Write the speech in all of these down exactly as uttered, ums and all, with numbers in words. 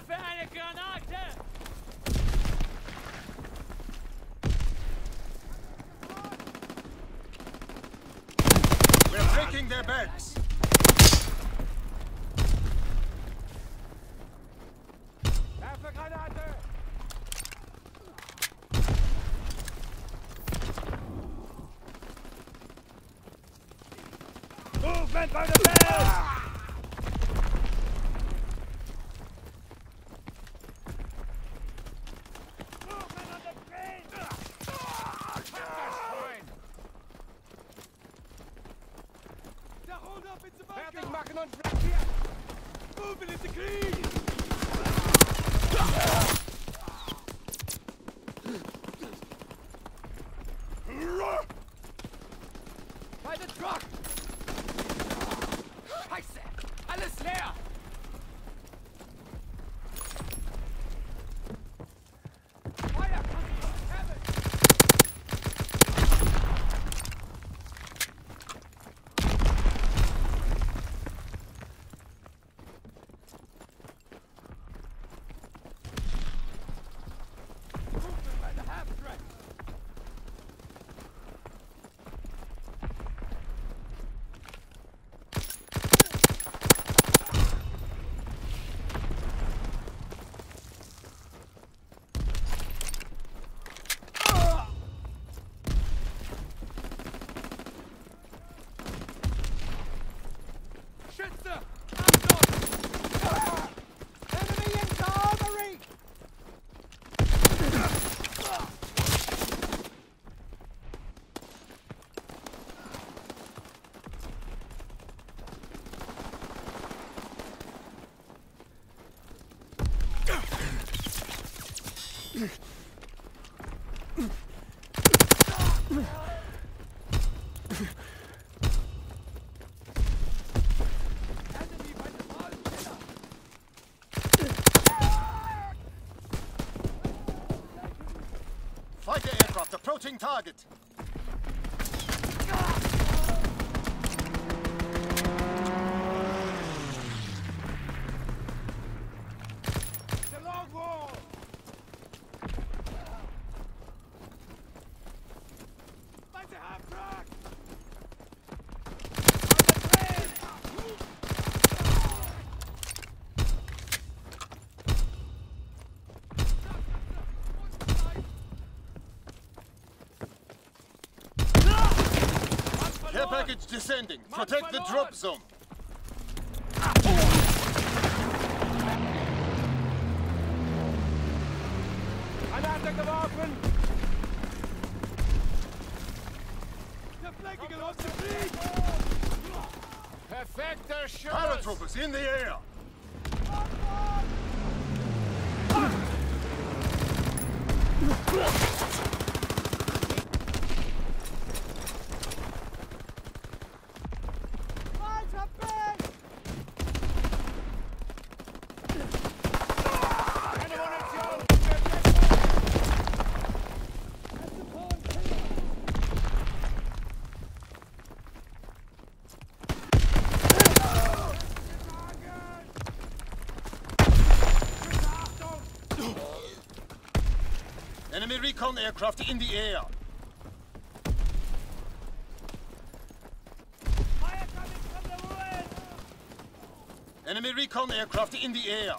Werfe eine Granate! We're breaking their backs. Werfe Granate! Movement by the bell! Fertig machen und flankieren! Moving into Krieg! By the truck! Scheiße! Alles leer! Feuer! Heaven! Schütze! Achtung! Enemy into armory! Fighter aircraft approaching target. The long wall! Fight the half track! Care package descending. Protect the drop zone. Granate geworfen! Der Flanking auf den Krieg! Perfekter Schuss! Paratroopers in the air. Enemy recon aircraft in the air. Fire coming from the ruin! Enemy recon aircraft in the air.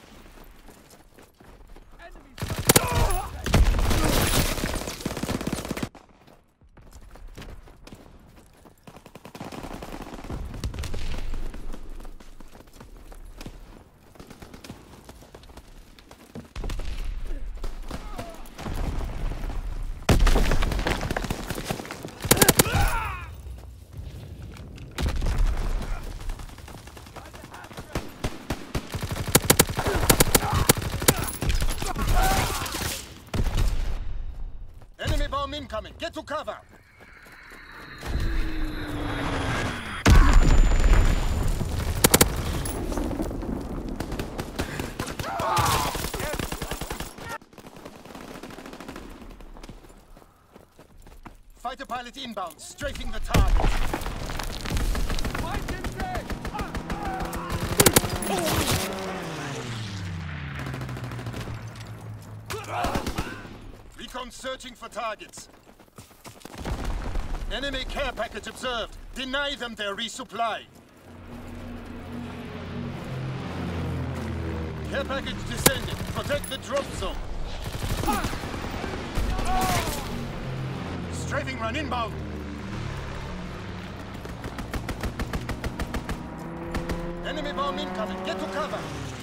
Enemy bomb incoming. Get to cover. Fighter pilot inbound, strafing the target. Fight him dead! Recon searching for targets. Enemy care package observed. Deny them their resupply. Care package descending. Protect the drop zone. Strafing run inbound. Enemy bomb incoming. Get to cover.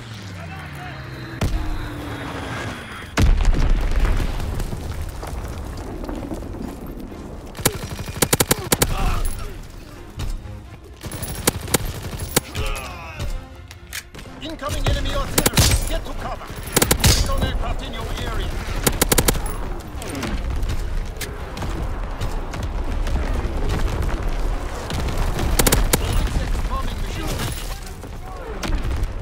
Incoming enemy artillery. Get to cover. Recon aircraft in your area. Insect bombing machine ready.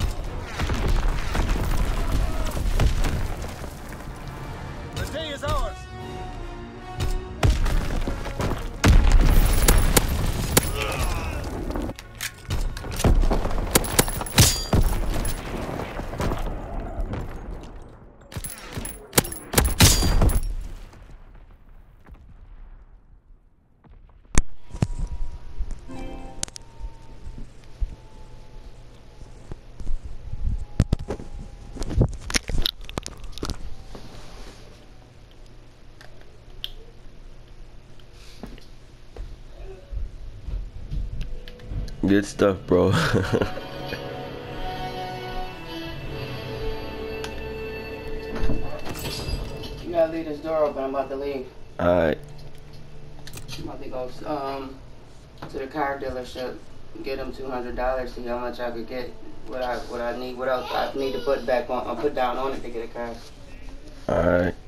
The day is ours. Good stuff, bro. You gotta leave this door open. I'm about to leave. Alright. I'm about to go um to the car dealership, get them two hundred dollars, see how much I could get, what I what I need, what else I need to put back on, uh, put down on it to get a car. Alright.